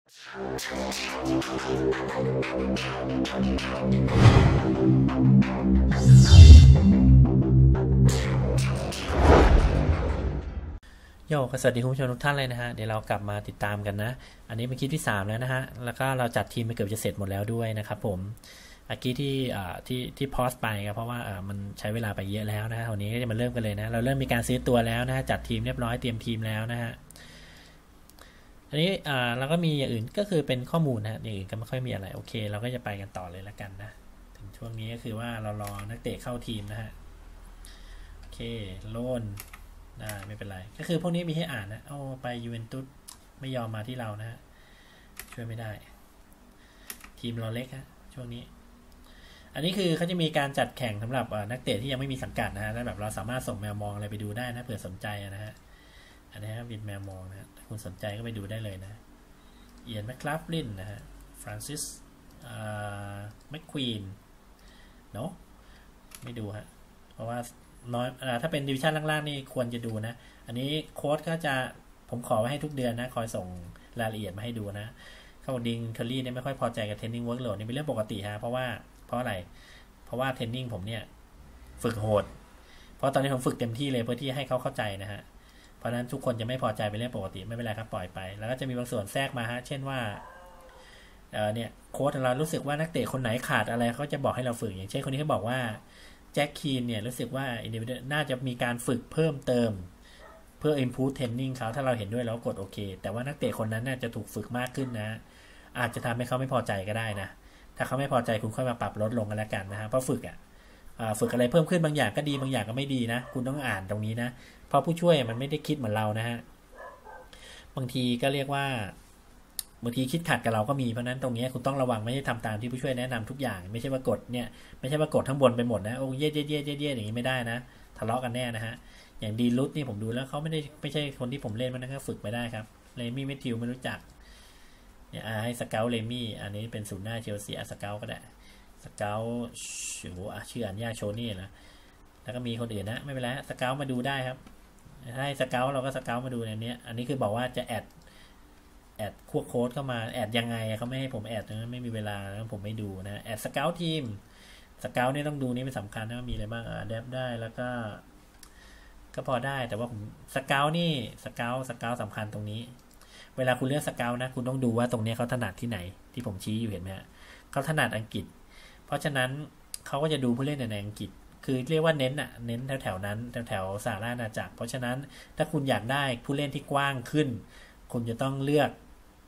โยกสวัสดีคุณผู้ชมทุกท่านเลยนะฮะเดี๋ยวเรากลับมาติดตามกันนะอันนี้เป็นคลิปที่3แล้วนะฮะแล้วก็เราจัดทีมไปเกือบจะเสร็จหมดแล้วด้วยนะครับผมเมื่อกี้ที่พอสไปครับเพราะว่ามันใช้เวลาไปเยอะแล้วนะฮะวันนี้ก็จะมาเริ่มกันเลยนะเราเริ่มมีการซื้อตัวแล้วนะจัดทีมเรียบร้อยเตรียมทีมแล้วนะฮะอันนี้เราก็มีอย่างอื่นก็คือเป็นข้อมูลนะอย่างอื่นก็ไม่ค่อยมีอะไรโอเคเราก็จะไปกันต่อเลยละกันนะถึงช่วงนี้ก็คือว่าเรารอนักเตะเข้าทีมนะฮะโอเคโลนได้ไม่เป็นไรก็คือพวกนี้มีให้อ่านนะเอาไปยูเวนตุสไม่ยอมมาที่เรานะฮะช่วยไม่ได้ทีมเราเล็กฮะช่วงนี้อันนี้คือเขาจะมีการจัดแข่งสำหรับนักเตะที่ยังไม่มีสังกัดนะฮะแล้วแบบเราสามารถส่งแมวมองอะไรไปดูได้นะเผื่อสนใจนะฮะอันนี้บิดแมวมองนะถ้าคุณสนใจก็ไปดูได้เลยนะเอียนแมคคลาฟลินนะฮะฟรานซิสแมคควีนเนาะไม่ดูฮะเพราะว่าน้อยถ้าเป็นดิวิชั่นล่างๆนี่ควรจะดูนะอันนี้โค้ดก็จะผมขอไว้ให้ทุกเดือนนะคอยส่งรายละเอียดมาให้ดูนะเขาดิงเคอรี่เนี่ยไม่ค่อยพอใจกับเทรนนิ่งเวิร์กโหลดนี่เป็นเรื่องปกติฮะเพราะอะไรเพราะว่าเทรนนิ่งผมเนี่ยฝึกโหดเพราะตอนนี้ผมฝึกเต็มที่เลยเพื่อที่ให้เขาเข้าใจนะฮะเพราะนั้นทุกคนจะไม่พอใจเป็นเรื่องปกติไม่เป็นไรครับปล่อยไปแล้วก็จะมีบางส่วนแทรกมาฮะเช่นว่าเนี่ยโค้ดเรารู้สึกว่านักเตะคนไหนขาดอะไรเขาจะบอกให้เราฝึกอย่างเช่นคนนี้เขาบอกว่าแจ็คคีนเนี่ยรู้สึกว่าอินดิวิเดน่าจะมีการฝึกเพิ่มเติมเพื่อ improve training เขาถ้าเราเห็นด้วยแล้วกดโอเคแต่ว่านักเตะคนนั้นน่าจะถูกฝึกมากขึ้นนะอาจจะทำให้เขาไม่พอใจก็ได้นะถ้าเขาไม่พอใจคุณค่อยมาปรับลดลงกันแล้วกันนะฮะเพราะฝึกฝึกอะไรเพิ่มขึ้นบางอย่างก็ดีบางอย่างก็ไม่ดีนะคุณต้องอ่านตรงนี้นะเพราะผู้ช่วยมันไม่ได้คิดเหมือนเรานะฮะบางทีก็เรียกว่าบางทีคิดขัดกับเราก็มีเพราะนั้นตรงนี้คุณต้องระวังไม่ให้ทำตามที่ผู้ช่วยแนะนำทุกอย่างไม่ใช่ว่ากดเนี่ยไม่ใช่ว่ากดทั้งบนไปหมดนะโอ้เย่อย่างนี้ไม่ได้นะทะเลาะกันแน่นะฮะอย่างดีลุตนี่ผมดูแล้วเขาไม่ใช่คนที่ผมเล่นมันก็ฝึกไม่ได้ครับเลมี่เมทิวไม่รู้จักเนี่ยให้สเกลเลมี่อันนี้เป็นศูนย์หน้าเชลซีสเกลก็ได้สเกลชื่ออ่านยากโชนี่นะแล้วก็มีคนอื่นนะไม่เป็นไรสเกลมาดูได้ครับให้สเกลเราก็สเกลมาดูในนี้อันนี้คือบอกว่าจะแอดควบโค้ดเข้ามาแอดยังไงเขาไม่ให้ผมแอดนะไม่มีเวลาแล้วผมไม่ดูนะแอดสเกลทีมสเกลนี่ต้องดูนี่เป็นสำคัญนะว่ามีอะไรบ้างเดฟได้แล้วก็พอได้แต่ว่าผมสเกลนี่สเกลสำคัญตรงนี้เวลาคุณเลือกสเกลนะคุณต้องดูว่าตรงนี้เขาถนัดที่ไหนที่ผมชี้อยู่เห็นไหมฮะเขาถนัดอังกฤษเพราะฉะนั้นเขาก็จะดูผู้เล่นในอังกฤษคือเรียกว่าเน้นแถวนั้นแถวสหราชอาณาจักรเพราะฉะนั้นถ้าคุณอยากได้ผู้เล่นที่กว้างขึ้นคุณจะต้องเลือก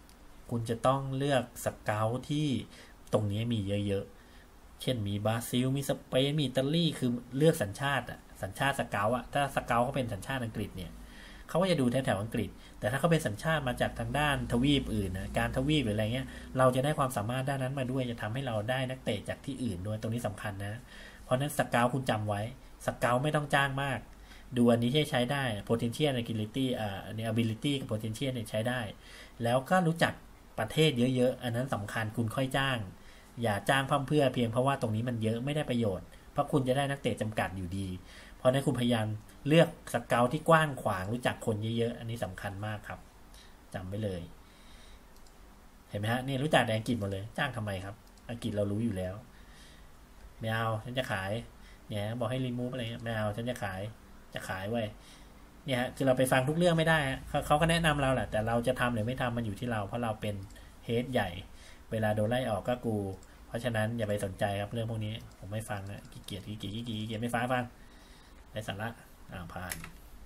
สเกลที่ตรงนี้มีเยอะๆเช่นมีบราซิลมีสเปนมีอิตาลีคือเลือกสัญชาติสเกลถ้าสเกลเขาเป็นสัญชาติอังกฤษเนี่ยเขาก็จะดูแถวอังกฤษแต่ถ้าเขาเป็นสัญชาติมาจากทางด้านทวีปอื่นนะการทวีปหรืออะไรเงี้ยเราจะได้ความสามารถด้านนั้นมาด้วยจะทำให้เราได้นักเตะจากที่อื่นด้วยตรงนี้สำคัญนะเพราะนั้นสเกลคุณจำไว้สเกลไม่ต้องจ้างมากดูอันนี้ใช้ได้ potential ability ability กับ potential เนี่ยใช้ได้แล้วก็รู้จักประเทศเยอะๆอันนั้นสำคัญคุณค่อยจ้างอย่าจ้างเพื่อเพียงเพราะว่าตรงนี้มันเยอะไม่ได้ประโยชน์เพราะคุณจะได้นักเตะจำกัดอยู่ดีเพราะนั้นคุณพยายามเลือกสเกลที่กว้างขวางรู้จักคนเยอะๆอันนี้สำคัญมากครับจำไว้เลยเห็นไหมฮะนี่รู้จักอังกฤษหมดเลยจ้างทำไมครับอังกฤษเรารู้อยู่แล้วไม่เอาฉันจะขายเนี่ยบอกให้รีมูฟอะไรไม่เอาฉันจะขายไว้เนี่ยคือเราไปฟังทุกเรื่องไม่ได้เขาก็แนะนำเราแหละแต่เราจะทำหรือไม่ทำมันอยู่ที่เราเพราะเราเป็นเฮดใหญ่เวลาโดนไล่ออกก็กูเพราะฉะนั้นอย่าไปสนใจครับเรื่องพวกนี้ผมไม่ฟังนะขี้เกียจไม่ฟังไร้สาระผ่าน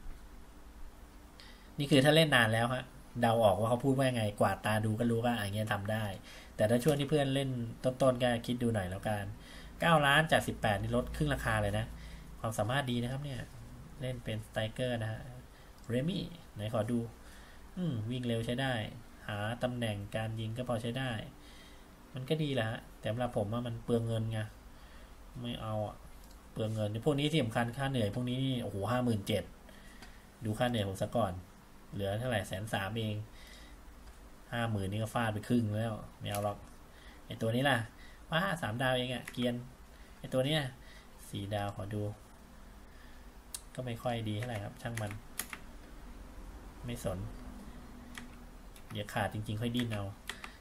นี่คือถ้าเล่นนานแล้วฮะเดาออกว่าเขาพูดว่าไงกวาดตาดูก็รู้ว่าอย่างเงี้ยทำได้แต่ถ้าช่วงที่เพื่อนเล่นต้นๆก็คิดดูหน่อยแล้วกัน9 ล้านจาก18นี่ลดครึ่งราคาเลยนะความสามารถดีนะครับเนี่ยเล่นเป็นสไตรเกอร์นะฮะเรมี่ไหนขอดูวิ่งเร็วใช้ได้หาตำแหน่งการยิงก็พอใช้ได้มันก็ดีแหละฮะแต่สำหรับผมว่ามันเปลืองเงินไงไม่เอาเปลืองเงินพวกนี้ที่สำคัญค่าเหนื่อยพวกนี้โอ้โห57,000ดูค่าเหนื่อยผมซะก่อนเหลือเท่าไหร่130,000เอง50,000นี่ก็ฟาดไปครึ่งแล้วไม่เอาหรอกไอตัวนี้ล่ะว้า3 ดาวเองเกียนไอตัวเนี้ย4 ดาวขอดูก็ไม่ค่อยดีเท่าไหร่ครับช่างมันไม่สนเดี๋ยวขาดจริงๆค่อยดิ้นเอา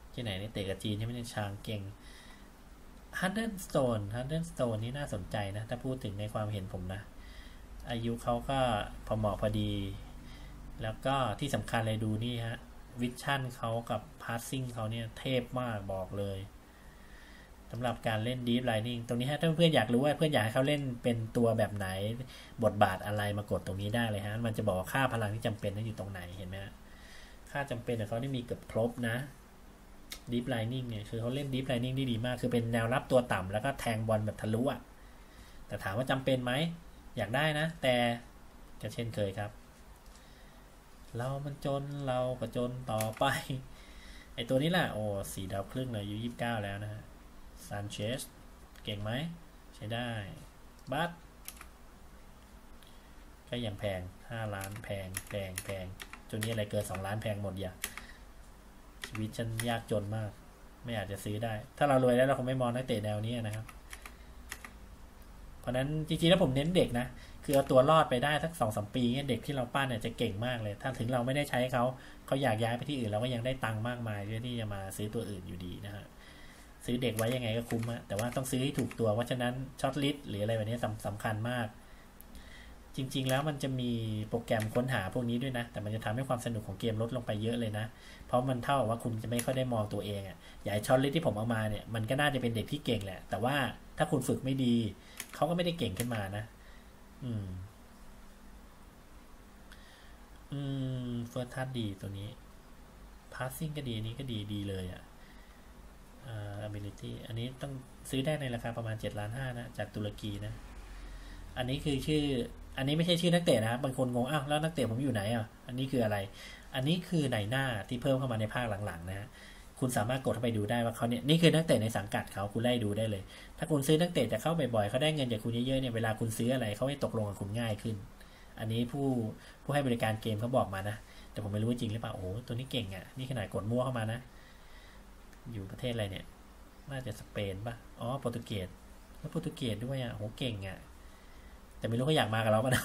ที่ไหนเนี่ยเตะกับจีนที่ไม่ได้ชางเก่งฮันเดนสโตนนี่น่าสนใจนะถ้าพูดถึงในความเห็นผมนะอายุเขาก็พอเหมาะพอดีแล้วก็ที่สำคัญเลยดูนี่ฮะวิชั่นเขากับพาสซิ่งเขาเนี่ยเทพมากบอกเลยสำหรับการเล่น Deep Learning ตรงนี้ฮะถ้าเพื่อนอยากรู้ว่าเพื่อนอยากให้เขาเล่นเป็นตัวแบบไหนบทบาทอะไรมากดตรงนี้ได้เลยฮะมันจะบอกค่าพลังที่จำเป็นนั้นอยู่ตรงไหนเห็นไหมค่าจำเป็นของเขาได้มีเกือบครบนะ Deep Learning เนี่ยคือเขาเล่น Deep Learning ได้ดีมากคือเป็นแนวรับตัวต่ำแล้วก็แทงบอลแบบทะลุอะแต่ถามว่าจำเป็นไหมอยากได้นะแต่ก็เช่นเคยครับเรามันจนเราก็จนต่อไปไอตัวนี้แหละโอ้4 ดาวครึ่งเลยอายุ29แล้วนะฮะซานเชสเก่งไหมใช้ได้บัตก็ยังแพง5 ล้านแพงจนนี้อะไรเกิน2 ล้านแพงหมดอย่าชีวิตฉันยากจนมากไม่อาจจะซื้อได้ถ้าเรารวยแล้วเราคงไม่มองนักเตะแนวนี้นะครับเพราะนั้นจริงๆแล้วผมเน้นเด็กนะคือเอาตัวรอดไปได้สัก2-3 ปีเนี่ยเด็กที่เราปั้นเนี่ยจะเก่งมากเลยถ้าถึงเราไม่ได้ใช้เขาอยากย้ายไปที่อื่นเราก็ยังได้ตังค์มากมายเพื่อที่จะมาซื้อตัวอื่นอยู่ดีนะฮะซื้อเด็กไว้ยังไงก็คุ้มแต่ว่าต้องซื้อให้ถูกตัวเพราะฉะนั้นช็อตลิสต์หรืออะไรแบบนี้สำคัญมากจริงๆแล้วมันจะมีโปรแกรมค้นหาพวกนี้ด้วยนะแต่มันจะทำให้ความสนุกของเกมลดลงไปเยอะเลยนะเพราะมันเท่ากับว่าคุณจะไม่ค่อยได้มองตัวเองอย่างช็อตลิสต์ที่ผมเอามาเนี่ยมันก็น่าจะเป็นเด็กที่เก่งแหละแต่ว่าถ้าคุณฝึกไม่ดีเขาก็ไม่ได้เก่งขึ้นมานะเฟิร์สทัชดีตัวนี้พาสซิ่งก็ดีนี้ก็ดีเลยability อันนี้ต้องซื้อได้ในราคาประมาณ7.5 ล้านนะจากตุรกีนะอันนี้คือชื่ออันนี้ไม่ใช่ชื่อนักเตะนะบางคนงงอ้าวแล้วนักเตะผมอยู่ไหนอันนี้คืออะไรอันนี้คือไหนหน้าที่เพิ่มเข้ามาในภาคหลังๆนะคุณสามารถกดเข้าไปดูได้ว่าเขาเนี่ยนี่คือนักเตะในสังกัดเขาคุณไล่ดูได้เลยถ้าคุณซื้อนักเตะจะเข้าบ่อยๆเขาได้เงินจากคุณเยอะๆเนี่ยเวลาคุณซื้ออะไรเขาให้ตกลงกับคุณง่ายขึ้นอันนี้ผู้ให้บริการเกมเขาบอกมานะแต่ผมไม่รู้จริงหรือเปล่าโอ้ตัวนี้เก่งนี่ขนาดกดมั่วเข้ามานะอยู่ประเทศอะไรเนี่ยน่าจะสเปนป่ะโปรตุเกสแล้วโปรตุเกสด้วยโหเก่งแต่ไม่รู้เขาอยากมากับเราป่ะนะ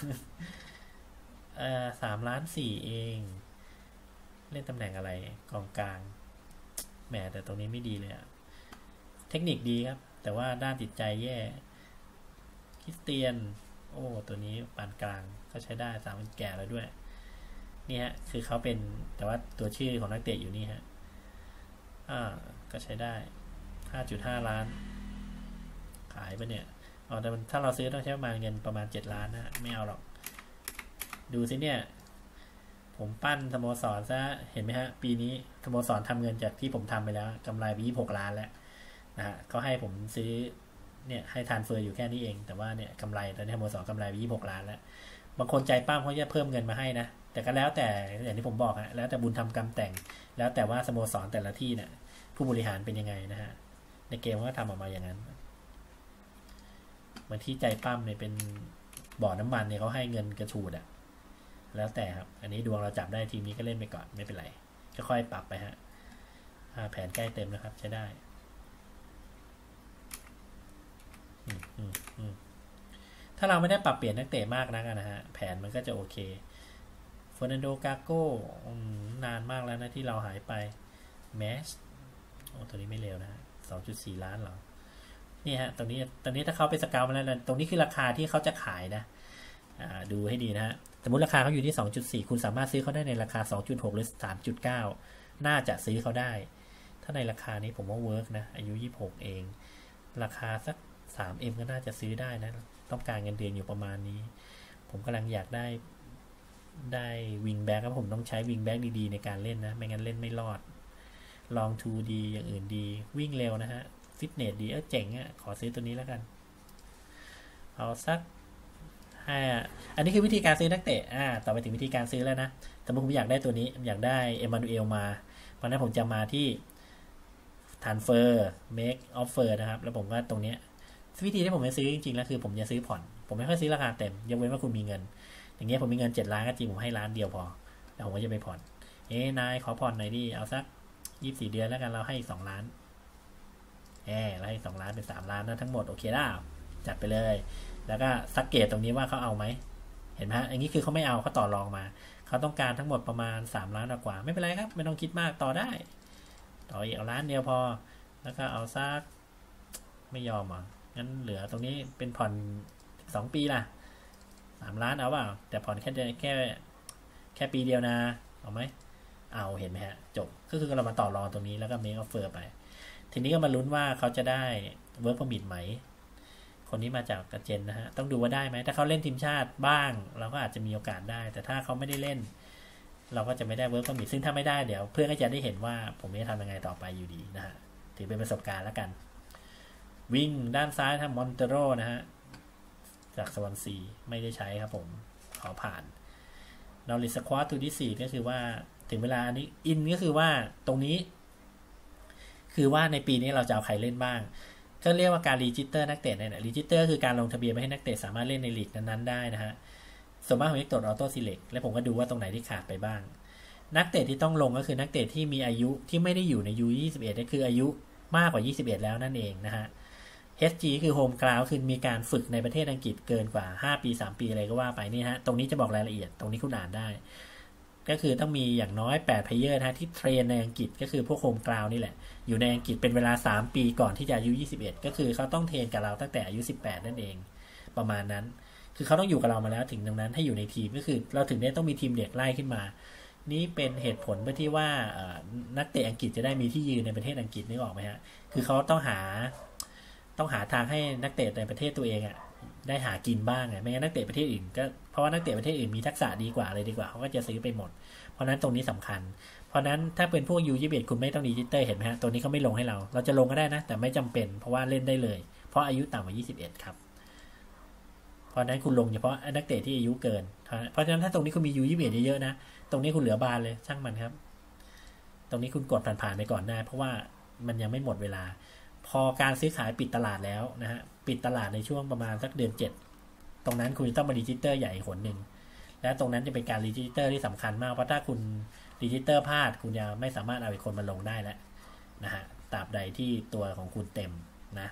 3.4 ล้านเองเล่นตำแหน่งอะไรกองกลางแหมแต่ตรงนี้ไม่ดีเลยเทคนิคดีครับแต่ว่าด้านจิตใจแย่คริสเตียนตัวนี้ปานกลางก็ใช้ได้3 แก่แล้วด้วยนี่ฮะคือเขาเป็นแต่ว่าตัวชื่อของนักเตะอยู่นี่ฮะก็ใช้ได้ 5.5 ล้านขายไปเนี่ยแต่ถ้าเราซื้อต้องใช้ประมาณเงินประมาณ7 ล้านนะไม่เอาหรอกดูสิเนี่ยผมปั้นสโมสรซะเห็นไหมฮะปีนี้สโมสรทำเงินจากที่ผมทำไปแล้วกำไรไป26 ล้านแล้วนะฮะเขาให้ผมซื้อเนี่ยให้ทานเฟอร์อยู่แค่นี้เองแต่ว่าเนี่ยกำไรตอนนี้สโมสรกำไรไป26 ล้านแล้วบางคนใจปั้มเขาจะเพิ่มเงินมาให้นะแต่ก็แล้วแต่อย่างที่ผมบอกแล้วแต่บุญทำกรรมแต่งแล้วแต่ว่าสโมสรแต่ละที่เนี่ยผู้บริหารเป็นยังไงนะฮะในเกมก็ทำออกมาอย่างนั้นบางที่ใจปั้มเนี่ยเป็นบ่อน้ำมันเนี่ยเขาให้เงินกระฉูดแล้วแต่ครับอันนี้ดวงเราจับได้ทีมนี้ก็เล่นไปก่อนไม่เป็นไรค่อยๆปรับไปฮะแผนใกล้เต็มนะครับใช้ได้ถ้าเราไม่ได้ปรับเปลี่ยนนักเตะมากนักนะฮะแผนมันก็จะโอเคเฟอร์นันโดกาโก้นานมากแล้วนะที่เราหายไปแมสตัวนี้ไม่เร็วนะ 2.4 ล้านหรอนี่ฮะตรงนี้ถ้าเขาไปสเกลมาแล้วตรงนี้คือราคาที่เขาจะขายนะดูให้ดีนะฮะสมมติราคาเขาอยู่ที่ 2.4 คุณสามารถซื้อเขาได้ในราคา 2.6 หรือ 3.9 น่าจะซื้อเขาได้ถ้าในราคานี้ผมว่าเวิร์กนะอายุ26เองราคาสัก 3M ก็น่าจะซื้อได้นะต้องการเงินเดือนอยู่ประมาณนี้ผมกำลังอยากได้วิงแบ็กครับผมต้องใช้วิงแบ็กดีๆในการเล่นนะไม่งั้นเล่นไม่รอดลองทูดีอย่างอื่นดีวิ่งเร็วนะฮะฟิตเนสดีเจ๋งขอซื้อตัวนี้แล้วกันเอาสักอันนี้คือวิธีการซื้อนักเตะต่อไปถึงวิธีการซื้อแล้วนะสมมติผมอยากได้ตัวนี้อยากได้เอมานูเอลมาเพราะนั้นผมจะมาที่ทรานสเฟอร์เมคออฟเฟอร์นะครับแล้วผมก็ตรงนี้วิธีที่ผมจะซื้อจริงๆแล้วคือผมจะซื้อผ่อนผมไม่ค่อยซื้อราคาเต็มยกเว้นว่าคุณมีเงินอย่างเงี้ยผมมีเงิน7 ล้านก็จริงผมให้1 ล้านเดียวพอแล้วผมก็จะไปผ่อนนายขอผ่อนหน่อยดิเอาสัก24 เดือนแล้วกันเราให้อีก2 ล้านเราให้2 ล้านเป็น3 ล้านนะทั้งหมดโอเคได้จัดไปเลยแล้วก็สังเกตตรงนี้ว่าเขาเอาไหมเห็นไหมอย่างนี้คือเขาไม่เอาเขาต่อรองมาเขาต้องการทั้งหมดประมาณ3 ล้านกว่าไม่เป็นไรครับไม่ต้องคิดมากต่อได้ต่ออีกเอาล้านเดียวพอแล้วก็เอาซักไม่ยอมอ่ะงั้นเหลือตรงนี้เป็นผ่อน2 ปีล่ะ3 ล้านเอาเปล่าแต่ผ่อนแค่ปีเดียวนะเอาไหมเอาเห็นไหมฮะจบก็คือเรามาต่อรองตรงนี้แล้วก็เมคออฟเฟอร์ไปทีนี้ก็มาลุ้นว่าเขาจะได้เวิร์กพอมิทไหมคนนี้มาจากกระเจนนะฮะต้องดูว่าได้ไหมถ้าเขาเล่นทีมชาติบ้างเราก็อาจจะมีโอกาสได้แต่ถ้าเขาไม่ได้เล่นเราก็จะไม่ได้เวิร์กพอมิทซึ่งถ้าไม่ได้เดี๋ยวเพื่อนก็จะได้เห็นว่าผมจะทำยังไงต่อไปอยู่ดีนะฮะถือเป็นประสบการณ์แล้วกันวิ่งด้านซ้ายทำมอนเตโรนะฮะจากสวอนซีไม่ได้ใช้ครับผมขอผ่านนอริสควอตตัวที่4ก็คือว่าถึงเวลานี้อินก็คือว่าตรงนี้คือว่าในปีนี้เราจะเอาใครเล่นบ้างก็เรียกว่าการรีจิสเตอร์นักเตะเนี่ยรีจิสเตอร์คือการลงทะเบียนไม่ให้นักเตะสามารถเล่นในลีกนั้นๆได้นะฮะส่วนมากผมจะกดออโต้ซีเล็กและผมก็ดูว่าตรงไหนที่ขาดไปบ้างนักเตะที่ต้องลงก็คือนักเตะที่มีอายุที่ไม่ได้อยู่ใน U21 ก็คืออายุมากกว่า21แล้วนั่นเองนะฮะ HG คือโฮมกราวด์คือมีการฝึกในประเทศอังกฤษเกินกว่า5 ปี 3 ปีอะไรก็ว่าไปนี่ฮะตรงนี้จะบอกรายละเอียดตรงนี้คุณอ่านได้ก็คือต้องมีอย่างน้อย8 player นะที่เทรนในอังกฤษก็คือพวกโฮมกราวด์นี่แหละอยู่ในอังกฤษเป็นเวลา3 ปีก่อนที่จะอายุ21ก็คือเขาต้องเทรนกับเราตั้งแต่อายุ18นั่นเองประมาณนั้นคือเขาต้องอยู่กับเรามาแล้วถึงดังนั้นให้อยู่ในทีมก็คือเราถึงได้ต้องมีทีมเด็กไล่ขึ้นมานี่เป็นเหตุผลเพื่อที่ว่านักเตะอังกฤษจะได้มีที่ยืนในประเทศอังกฤษนึกออกไหมฮะคือเขาต้องหาทางให้นักเตะในประเทศตัวเองได้หากินบ้างไม่งั้นนักเตะประเทศอื่นก็เพราะว่านักเตะประเทศอื่นมีทักษะดีกว่าเลยดีกว่าเขาก็จะซื้อไปหมดเพราะนั้นตรงนี้สำคัญเพราะนั้นถ้าเป็นพวก U21 คุณไม่ต้องดิจิตอลเห็นไหมฮะตัวนี้เขาไม่ลงให้เราจะลงก็ได้นะแต่ไม่จำเป็นเพราะว่าเล่นได้เลยเพราะอายุต่ำกว่า21ครับเพราะนั้นคุณลงเฉพาะนักเตะที่อายุเกินเพราะฉะนั้นถ้าตรงนี้คุณมี U21 เยอะๆนะตรงนี้คุณเหลือบานเลยช่างมันครับตรงนี้คุณกดผ่านๆไปก่อนได้เพราะว่ามันยังไม่หมดเวลาพอการซื้อขายปิดตลาดแล้วนะฮะปิดตลาดในช่วงประมาณสักเดือน7ตรงนั้นคุณจะต้องมาดิจิตอลใหญ่หนหนึ่งและตรงนั้นจะเป็นการดิจิตอลที่สำคัญมากเพราะถ้าคุณดิจิตอลพลาดคุณจะไม่สามารถเอาอีกคนมาลงได้แล้วนะฮะตราบใดที่ตัวของคุณเต็มนะ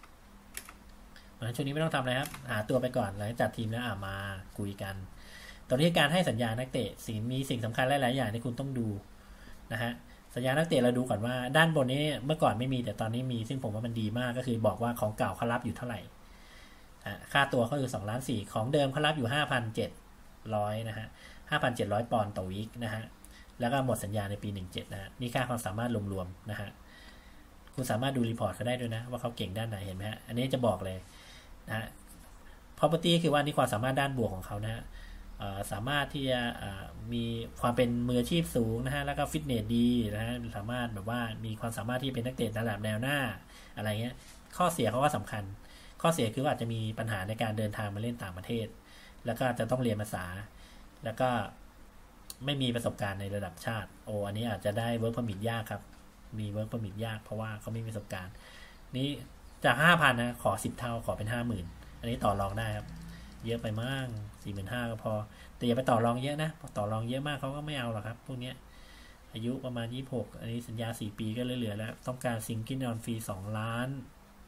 ช่วงนี้ไม่ต้องทำอะไรครับหาตัวไปก่อนหลังจากทีมแล้วมาคุยกันตอนนี้การให้สัญญานักเตะสิ่งสำคัญหลายๆอย่างที่คุณต้องดูนะฮะสัญญานักเตะเราดูก่อนว่าด้านบนนี้เมื่อก่อนไม่มีแต่ตอนนี้มีซึ่งผมว่ามันดีมากก็คือบอกว่าของเก่าเขารับอยู่เท่าไหร่ค่าตัวเขาคือ2.4 ล้านของเดิมเขารับอยู่ 5,700 นะฮะ 5,700 ปอนด์ต่อวีคนะฮะแล้วก็หมดสัญญาในปี17นะฮะนี่ค่าความสามารถรวมๆนะฮะคุณสามารถดูรีพอร์ตเขาได้ด้วยนะว่าเขาเก่งด้านไหนเห็นไหมฮะอันนี้จะบอกเลยนะฮะ property คือว่านี่ความสามารถด้านบวกของเขานะฮะสามารถที่จะมีความเป็นมืออาชีพสูงนะฮะแล้วก็ฟิตเนสดีนะฮะสามารถแบบว่ามีความสามารถที่เป็นนักเตะระดับแนวหน้าอะไรเงี้ยข้อเสียเขาก็สำคัญข้อเสียคือว่าอาจจะมีปัญหาในการเดินทางมาเล่นต่างประเทศแล้วก็จะต้องเรียนภาษาแล้วก็ไม่มีประสบการณ์ในระดับชาติอันนี้อาจจะได้ work permit ยากครับมี work permit ยากเพราะว่าเขาไม่มีประสบการณ์นี้จาก 5,000 นะขอ10 เท่าขอเป็น 50,000 อันนี้ต่อรองได้ครับเยอะไปมาก 45,000 ก็พอแต่อย่าไปต่อรองเยอะนะต่อรองเยอะมากเขาก็ไม่เอาหรอกครับพวกนี้อายุประมาณ26อันนี้สัญญา4 ปีก็เหลือแล้วต้องการซิงเกิลออนฟรี2 ล้าน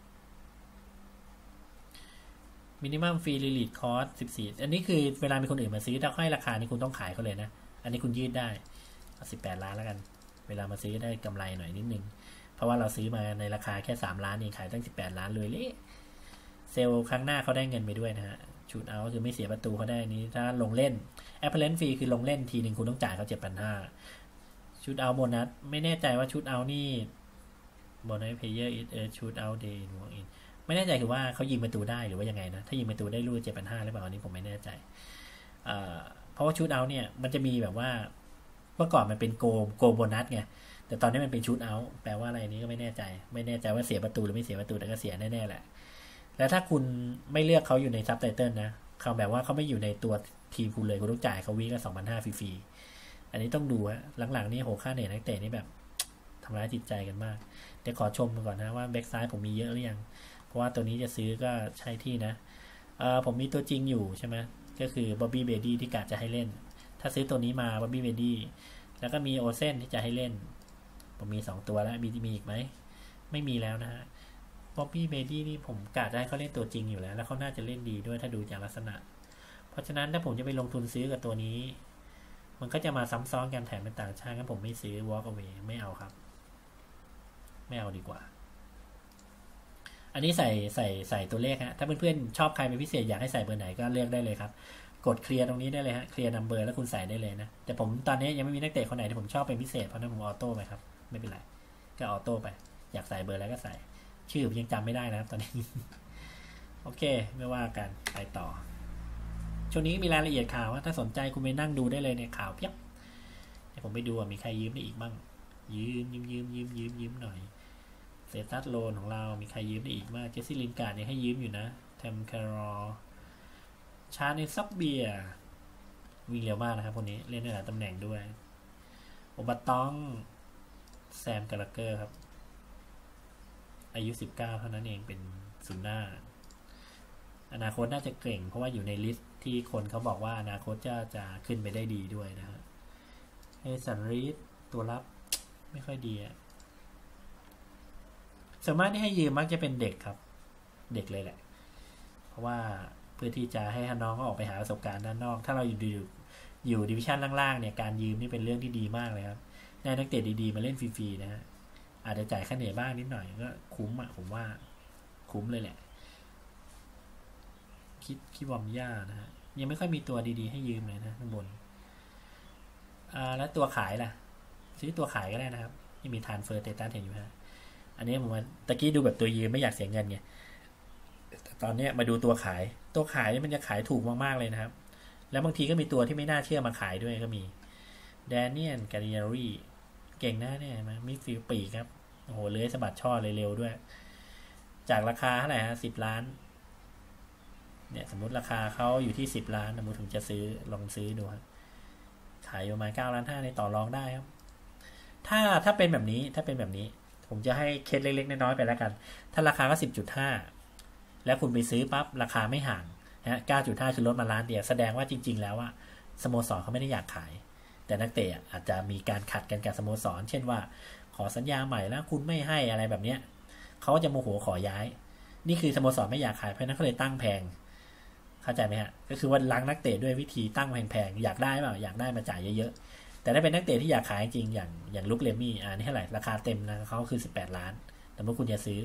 มินิมัมฟรีรีลีดคอร์ส14อันนี้คือเวลามีคนอื่นมาซื้อถ้าให้ราคานี้คุณต้องขายเขาเลยนะอันนี้คุณยืดได้18 ล้านแล้วกันเวลามาซื้อได้กำไรหน่อยนิดนึงเพราะว่าเราซื้อมาในราคาแค่3 ล้านเองขายตั้ง18 ล้านเลยเซลล์ครั้งหน้าเขาได้เงินไปด้วยนะฮะชูดเอาคือไม่เสียประตูเขาได้นี้ถ้าลงเล่นแอปเปิลเลนฟรีคือลงเล่นทีนึงคุณต้องจ่ายเขา 7,500 ชูดเอาโบนัสไม่แน่ใจว่าชูดเอานี่โบนัสเพลเยอร์ชูดเอาเดย์หรือว่าไม่แน่ใจคือว่าเขายิงประตูได้หรือว่ายังไงนะถ้ายิงประตูได้ลูก 7,500 หรือเปล่าอันนี้ผมไม่แน่ใจเพราะว่าชูดเอาเนี่ยมันจะมีแบบว่าเมื่อก่อนมันเป็นโกโบนัสไงแต่ตอนนี้มันเป็นชูดเอาแปลว่าอะไรนี้ก็ไม่แน่ใจว่าเสียประตูหรือไม่เสียประตูแต่ก็เสียแน่ๆแหละแล้วถ้าคุณไม่เลือกเขาอยู่ในซับไตเติลนะเขาแบบว่าเขาไม่อยู่ในตัวทีมคุณเลยคุณต้องจ่ายเขาวีก็ 2,500 ฟรีๆอันนี้ต้องดูฮะหลังๆนี่ค่าเหนื่อยนักเตะนี่แบบทำร้ายจิตใจกันมากเดี๋ยวขอชมก่อนนะว่าแบ็กซ้ายผมมีเยอะหรือยังเพราะว่าตัวนี้จะซื้อก็ใช่ที่นะผมมีตัวจริงอยู่ใช่ไหมก็คือบ๊อบบี้เบดี้ที่กะจะให้เล่นถ้าซื้อตัวนี้มาบ๊อบบี้เบดี้แล้วก็มีโอเซนที่จะให้เล่นผมมี2 ตัวแล้วมีอีกไหมไม่มีแล้วนะฮะบ๊อบบี้เบดี้นี่ผมกะจะให้เขาเล่นตัวจริงอยู่แล้วเขาน่าจะเล่นดีด้วยถ้าดูจากลักษณะเพราะฉะนั้นถ้าผมจะไปลงทุนซื้อกับตัวนี้มันก็จะมาซ้ำซ้อนกันแถมเป็นต่างชาติงั้นผมไม่ซื้อ walk away ไม่เอาครับไม่เอาดีกว่าอันนี้ใส่ตัวเลขฮะถ้าเพื่อนๆชอบใครเป็นพิเศษอยากให้ใส่เบอร์ไหนก็เลือกได้เลยครับกดเคลียร์ตรงนี้ได้เลยฮะเคลียร์นัมเบอร์แล้วคุณใส่ได้เลยนะแต่ผมตอนนี้ยังไม่มีนักเตะคนไหนที่ผมชอบเป็นพิเศษเพราะนั้นผมออโต้ไปครับไม่เป็นไรก็ออโต้ไปอยากใส่เบอร์อะไรก็ใส่ชื่อผมยังจำไม่ได้นะครับตอนนี้โอเคไม่ว่ากันไปต่อช่วงนี้มีรายละเอียดข่าวว่าถ้าสนใจคุณไปนั่งดูได้เลยเนี่ยข่าวเพียบเดี๋ยวผมไปดูว่ามีใครยืมได้อีกบ้างยืมหน่อยเซตัสโลนของเรามีใครยืมได้อีกบ้างเจสซี่ลินการ์ดเนี่ยให้ยืมอยู่นะแทมคารอชาในซับเบียวิ่งเร็วมากนะครับคนนี้เล่นได้หลายตำแหน่งด้วยโอบาตองแซมกาลาเกอร์ครับอายุ19เท่านั้นเองเป็นศูนย์หน้าอนาคตน่าจะเก่งเพราะว่าอยู่ในลิสต์ที่คนเขาบอกว่าอนาคตจะขึ้นไปได้ดีด้วยนะฮะเฮสันรีดตัวรับไม่ค่อยดีอะส่วนมากที่ให้ยืมมักจะเป็นเด็กครับเด็กเลยแหละเพราะว่าเพื่อที่จะให้น้องเขาออกไปหาประสบการณ์ด้านนอกถ้าเราอยู่ดิวิชั่นล่างๆเนี่ยการยืมนี่เป็นเรื่องที่ดีมากเลยครับได้นักเตะดีๆมาเล่นฟรีๆนะฮะอาจจะจ่ายค่าเหนื่อยบ้างนิดหน่อยก็คุ้มอ่ะผมว่าคุ้มเลยแหละคิดวอมย่านะฮะยังไม่ค่อยมีตัวดีๆให้ยืมเลยนะข้างบนแล้วตัวขายล่ะซื้อตัวขายก็ได้นะครับที่มีทรานสเฟอร์เตตัสเห็นอยู่ฮะอันนี้ผมว่าตะกี้ดูแบบตัวยืมไม่อยากเสียเงินไงแต่ตอนนี้มาดูตัวขายนี่มันจะขายถูกมากๆเลยนะครับแล้วบางทีก็มีตัวที่ไม่น่าเชื่อมาขายด้วยก็มีแดเนียล การิอารีเก่งนะเนี่ยมามิดฟิลด์ปีกครับโอ้โหเลื้อยสะบัดช่อเลยเร็วด้วยจากราคาเท่าไหร่ฮะ10 ล้านเนี่ยสมมติราคาเขาอยู่ที่10 ล้านสมมติถึงจะซื้อลองซื้อดูครับขายประมาณ9.5 ล้านในต่อรองได้ครับถ้าเป็นแบบนี้ผมจะให้เคสเล็กๆน้อยๆไปแล้วกันถ้าราคาก็10.5แล้วคุณไปซื้อปั๊บราคาไม่ห่างนะ 9.5 คือลดมาล้านเดียวแสดงว่าจริงๆแล้วว่าสโมสรเขาไม่ได้อยากขายแต่นักเตะอาจจะมีการขัดกันกับสโมสรเช่นว่าขอสัญญาใหม่แล้วคุณไม่ให้อะไรแบบเนี้ยเขาจะโมโหขอย้ายนี่คือสโมสรไม่อยากขายเพราะนั้นเขาเลยตั้งแพงเข้าใจไหมฮะก็คือว่าล้างนักเตะด้วยวิธีตั้งแพงๆอยากได้เปล่าอยากได้มาจ่ายเยอะๆแต่ถ้าเป็นนักเตะที่อยากขายจริงอย่างลุคเลมี่นี่เท่าไหร่ราคาเต็มนะเขาคือ18 ล้านแต่เมื่อคุณจะซื้อ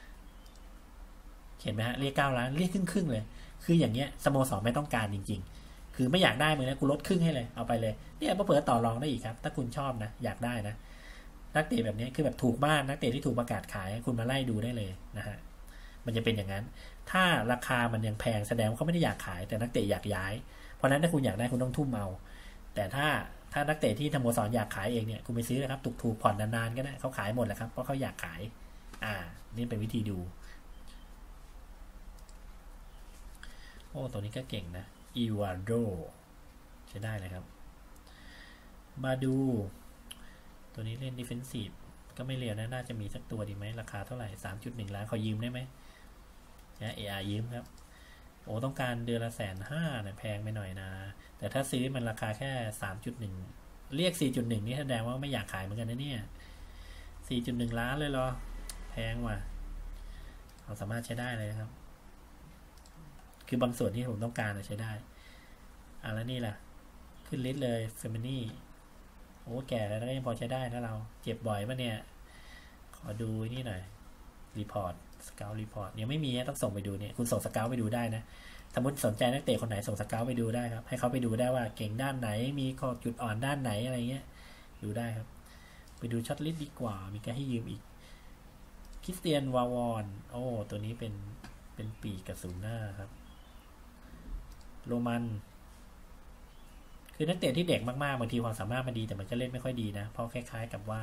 เห็นไหมฮะเรียก9 ล้านเรียกครึ่งเลยคืออย่างเงี้ยสโมสรไม่ต้องการจริงๆคือไม่อยากได้มึงนะกูลดครึ่งให้เลยเอาไปเลยเนี่ยเผื่อต่อรองได้อีกครับถ้าคุณชอบนะอยากได้นะนักเตะแบบนี้คือแบบถูกมากนักเตะที่ถูกประกาศขายคุณมาไล่ดูได้เลยนะฮะมันจะเป็นอย่างนั้นถ้าราคามันยังแพงแสดงว่าเขาไม่ได้อยากขายแต่นักเตะอยากย้ายเพราะนั้นถ้าคุณอยากได้คุณต้องทุ่มเอาแต่ถ้านักเตะที่สโมสรอยากขายเองเนี่ยคุณไปซื้อนะครับถูกผ่อนนานๆก็ได้เขาขายหมดแหละครับเพราะเขาอยากขายนี่เป็นวิธีดูโอ้ตัวนี้ก็เก่งนะอีวาโดใช้ได้เลยครับมาดูตัวนี้เล่นดิเฟนซีฟก็ไม่เร็วนะน่าจะมีสักตัวดีไหมราคาเท่าไหร่ 3.1 ล้านขอยืมได้ไหมนะยืมครับโอ้ต้องการเดือนละ150,000นะแพงไปหน่อยนะแต่ถ้าซื้อมันราคาแค่ 3.1 เรียก 4.1 นี่แสดงว่าไม่อยากขายเหมือนกันนะเนี่ย 4.1 ล้านเลยเหรอแพงว่ะเราสามารถใช้ได้เลยครับคือบางส่วนที่ผมต้องการใช้ได้แล้วนี่ล่ะขึ้นลิสต์เลยเฟมินี่โอ้แก่แล้วก็ยังพอใช้ได้นะเราเจ็บบ่อยป่ะเนี่ยขอดูนี่หน่อยรีพอร์ตสเกลรีพอร์ตยังไม่มีต้องส่งไปดูเนี่ยคุณส่งสเกลไปดูได้นะสมมติสนใจนักเตะคนไหนส่งสเกลไปดูได้ครับให้เขาไปดูได้ว่าเก่งด้านไหนมีข้อจุดอ่อนด้านไหนอะไรเงี้ยดูได้ครับไปดูช็อตลิสต์ดีกว่ามีการให้ยืมอีกคริสเตียนวาวอนโอ้ตัวนี้เป็นปีกกับศูนย์หน้าครับโรมันคือนักเตะที่เด็กมากๆบางทีความสามารถมันดีแต่มันก็เล่นไม่ค่อยดีนะเพราะคล้ายๆกับว่า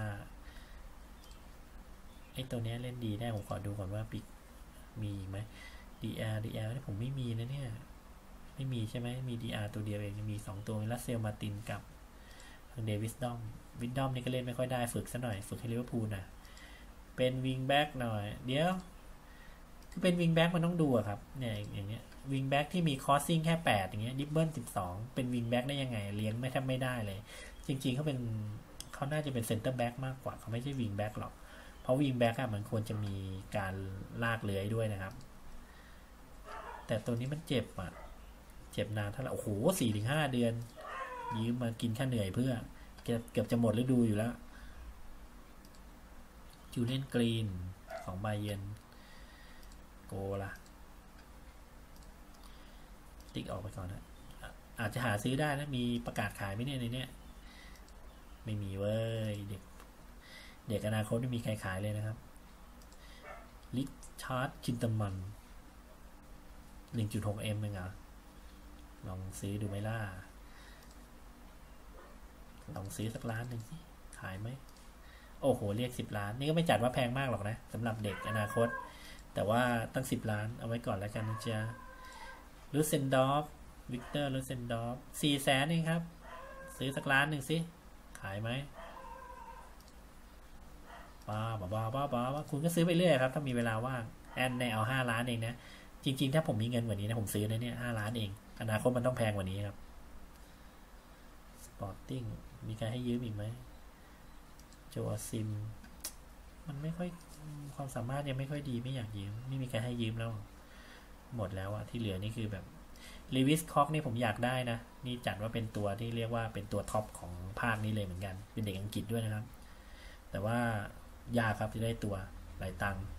ไอ้ตัวนี้เล่นดีได้ผมขอดูก่อนว่าปีกมีไหม DR ที่ผมไม่มีนะเนี่ยไม่มีใช่ไหมมี DR ตัวเดียวเองมี2ตัวลัสเซลมาตินกับเดวิสดอมนี่ก็เล่นไม่ค่อยได้ฝึกซะหน่อยฝึกให้ลิเวอร์พูลนะเป็นวิงแบ็กหน่อยเดี๋ยวคือเป็นวิงแบ็กมันต้องดูครับเนี่ยอย่างเงี้ยวิงแบ็กที่มีคอสซิ่งแค่8อย่างเงี้ยดิบเบิล12เป็นวิงแบ็กได้ยังไงเลี้ยงไม่แทบไม่ได้เลยจริงๆเขาน่าจะเป็นเซนเตอร์แบ็กมากกว่าเขาไม่ใช่วิงแบ็กหรอกเพราะวิงแบ็กมันควรจะมีการลากเลื้อยด้วยนะครับแต่ตัวนี้มันเจ็บนานเท่าไหร่โอ้โห 4-5 เดือนยืมมากินค่าเหนื่อยเพื่อเกือบจะหมดฤดูอยู่แล้วจูเลียนกรีนของไบเยร์นโกละติ๊กออกไปก่อนนะอาจจะหาซื้อได้นะมีประกาศขายไหมเนี่ยในเนี้ยไม่มีเว้ยเด็กอนาคตไม่มีใครขายเลยนะครับลิชาร์ดคินตมัน 1.6M เองเหรอลองซื้อดูไหมล่ะลองซื้อสักล้านหนึ่งสิขายไหมโอ้โหเรียก10 ล้านนี่ก็ไม่จัดว่าแพงมากหรอกนะสำหรับเด็กอนาคตแต่ว่าตั้ง10 ล้านเอาไว้ก่อนแล้วกันนะจ๊ะลูเซนดอฟวิกเตอร์ลูเซนดอฟ400,000เองครับซื้อสักล้านหนึ่งสิขายไหมบ้าคุณก็ซื้อไปเรื่อยครับถ้ามีเวลาว่างแอนในเอา5 ล้านเองนะจริงๆถ้าผมมีเงินกว่านี้นะผมซื้อนะเนี่ย5 ล้านเองอนาคตมันต้องแพงกว่านี้ครับสปอร์ติ้งมีใครให้ยืมอีกไหมโจซิมมันไม่ค่อยความสามารถยังไม่ค่อยดีไม่อยากยืมไม่มีใครให้ยืมแล้วหมดแล้วอะที่เหลือนี่คือแบบลีวิสคอกนี่ผมอยากได้นะนี่จัดว่าเป็นตัวที่เรียกว่าเป็นตัวท็อปของภาคนี้เลยเหมือนกันเป็นเด็กอังกฤษด้วยนะครับแต่ว่ายากครับที่ได้ตัวหลายตังค์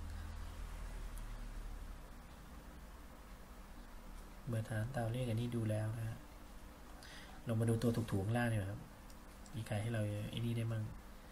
เบอร์ฐานเตาเรียกอันนี้ดูแล้วนะฮะลงมาดูตัวถูกๆข้างล่างเนี่ยครับมีใครให้เราไอ้นี่ได้มั่ง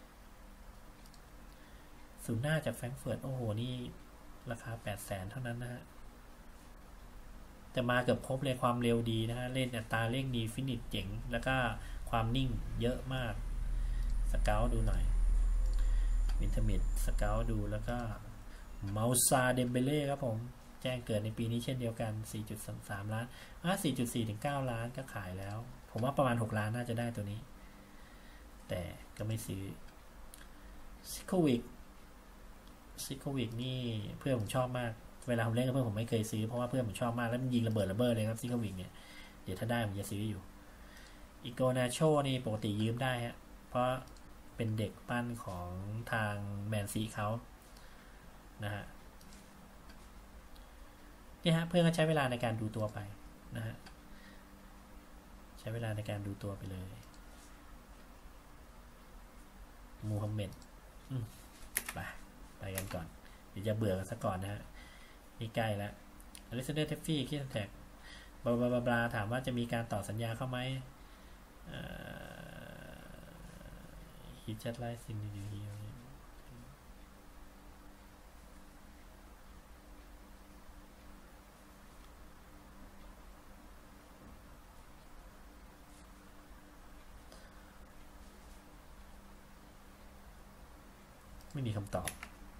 ศูนย์หน้าจากแฟรงก์เฟิร์ตโอ้โหนี่ราคา800,000เท่านั้นนะฮะแต่มาเกือบครบเลยความเร็วดีนะฮะเล่นอัตราเร่งดีฟินิชเจ๋งแล้วก็ความนิ่งเยอะมากสเกลดูหน่อยวินเทอร์มิดสเกลดูแล้วก็เมาซาเดมเบเล่ครับผมแจ้งเกิดในปีนี้เช่นเดียวกัน 4.3 ล้าน 4.4 ถึง 9 ล้านก็ขายแล้วผมว่าประมาณ6 ล้านน่าจะได้ตัวนี้แต่ก็ไม่ซื้อซิโควิกนี่เพื่อนผมชอบมากเวลาผมเล่นกับเพื่อนผมไม่เคยซื้อเพราะว่าเพื่อนผมชอบมากแล้วมันยิงระเบิดเลยครับซิโควิกเนี่ยเดี๋ยวถ้าได้ผมจะซื้ออยู่อิโกนาโชนี่ปกติยืมได้ฮะเพราะเป็นเด็กปั้นของทางแมนซีเขานะฮะนี่ฮะเพื่อนก็ใช้เวลาในการดูตัวไปนะฮะใช้เวลาในการดูตัวไปเลยมูฮัมเหม็ดไปกันก่อนเดี๋ยวจะเบื่อกันซะก่อนนะฮะนี่ใกล้แล้วอเล็กซานเดอร์เทฟฟี่คิดแท็กบลาถามว่าจะมีการต่อสัญญาเข้าไหมhe just likeสิ่งดีๆไม่มีคำตอบ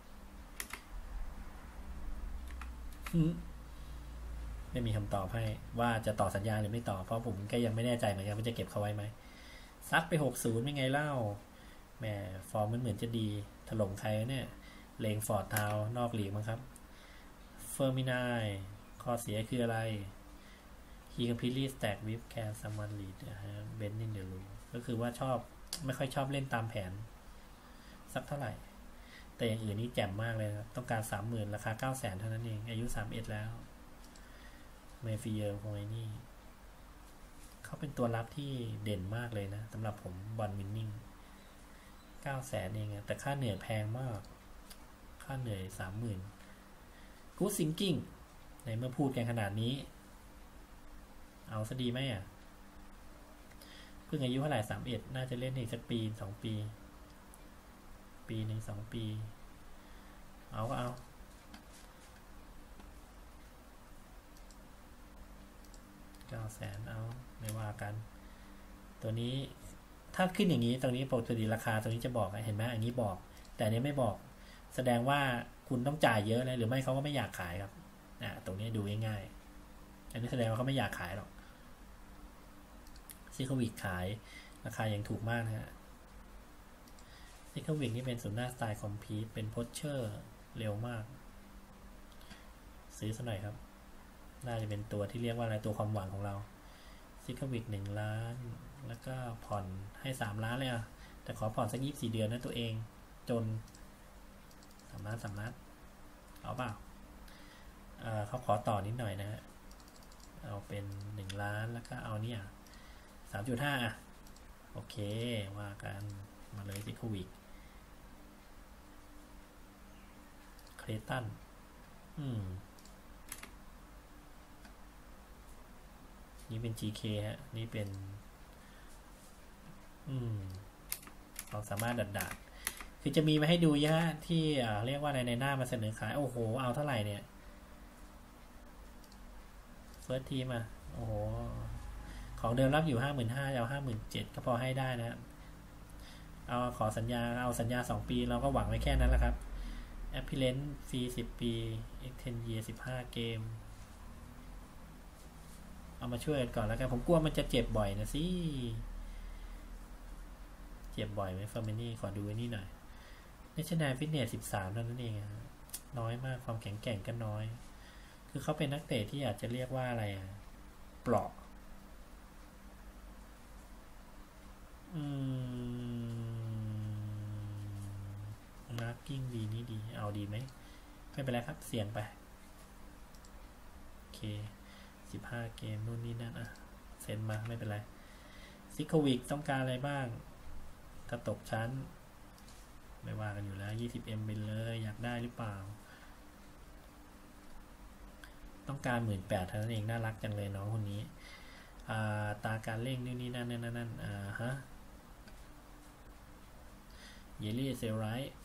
ไม่มีคำตอบให้ว่าจะต่อสัญญาหรือไม่ต่อเพราะผมก็ยังไม่แน่ใจเหมือนกันว่าจะเก็บเขาไว้ไหมซัดไป60ไม่ไงเล่าแหมฟอร์มมันเหมือนจะดีถล่มใครเนี่ยเลงฟอร์ดทาวนอกหลีกมั้งครับเฟอร์มินายข้อเสียคืออะไร he completely stack with can someone lead เบนนินเดลูก็คือว่าไม่ค่อยชอบเล่นตามแผนสักเท่าไหร่แต่อย่างอื่นนี่แจ่มมากเลยครับต้องการ 30,000 ราคา 900,000 เท่านั้นเองอายุ31แล้วเมฟิเยอร์โฮยนี่เขาเป็นตัวรับที่เด่นมากเลยนะสำหรับผมบอลวินนิ่ง 900,000 เองแต่ค่าเหนื่อยแพงมากค่าเหนื่อย 30,000 กู๊ดซิงกิ้งในเมื่อพูดกันขนาดนี้เอาซะดีไหมเพิ่งอายุเท่าไหร่31น่าจะเล่นอีกสักปี2 ปีปีหนึ่ง2 ปีเอาก็เอา900,000เอาไม่ว่ากันตัวนี้ถ้าขึ้นอย่างนี้ตรงนี้ปกติราคาตรงนี้จะบอกเห็นไหมอันนี้บอกแต่นี้ไม่บอกแสดงว่าคุณต้องจ่ายเยอะเลยหรือไม่เขาก็ไม่อยากขายครับตรงนี้ดูง่ายๆอันนี้แสดงว่าเขาไม่อยากขายหรอกซิโควิกขายราคายังถูกมากนะฮะซิโควิกนี่เป็นศูนย์หน้าสไตล์คอมพีทเป็นโพสเชอร์เร็วมากซื้อสักหน่อยครับน่าจะเป็นตัวที่เรียกว่าอะไรตัวความหวังของเราซิโควิก1 ล้านแล้วก็ผ่อนให้3 ล้านเลยแต่ขอผ่อนสัก24 เดือนนะตัวเองจน3 ล้านเอาเปล่าเขาขอต่อนิดหน่อยนะฮะเอาเป็น1 ล้านแล้วก็เอาเนี่ย 3.5โอเคว่ากันมาเลยซิโควิกคลตันนี่เป็น GK ฮะนี่เป็นความสามารถดัดๆคือจะมีมาให้ดูเยอะที่เรียกว่าในหน้ามาเสนอขายโอ้โหเอาเท่าไหร่เนี่ยเฟิร์สทีมาโอ้โหของเดิมรับอยู่ 55,000 เอา 57,000 ก็พอให้ได้นะเอาขอสัญญาเอาสัญญา2 ปีเราก็หวังไว้แค่นั้นแหละครับแอปพิเลนซ์ฟรี10 ปี X10 year 15 เกมเอามาช่วยก่อนแล้วกันผมกลัวมันจะเจ็บบ่อยนะสิเจ็บบ่อยไหมเฟอร์มินี่ขอดูไว้นี่หน่อยเนชั่นแนลฟิตเนส13นั่นเองน้อยมากความแข็งแกร่งก็น้อยคือเขาเป็นนักเตะที่อาจจะเรียกว่าอะไรเปราะมาร์กิ้งดีนี่ดีเอาดีไหมไม่เป็นไรครับเสี่ยงไปโอเค15 เกมนู่นนี่นั่นเซ็นมาไม่เป็นไรซิโควิกต้องการอะไรบ้างถ้าตกชั้นไม่ว่ากันอยู่แล้ว 20M ไปเลยอยากได้หรือเปล่าต้องการ 18,000 เท่านั้นเองน่ารักจังเลยน้องคนนี้ตาการเร่งนี่นั่นฮะเยลลี่เซลไรท์